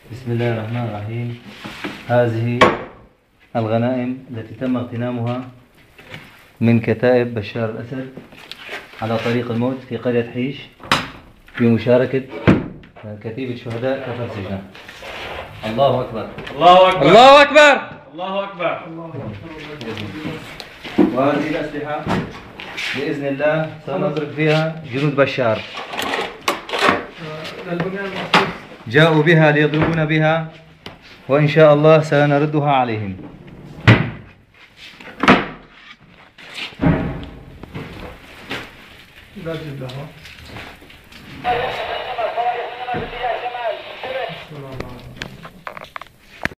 بسم الله الرحمن الرحيم. هذه الغنائم التي تم اغتنامها من كتائب بشار الأسد على طريق الموت في قرية حيش بمشاركة كتيبة شهداء كفر سجنان. الله أكبر الله أكبر الله أكبر الله أكبر. وهذه الأسلحة بإذن الله سنضرب فيها جنود بشار، جاءوا بها ليضربون بها، وإن شاء الله سنردها عليهم. لا جد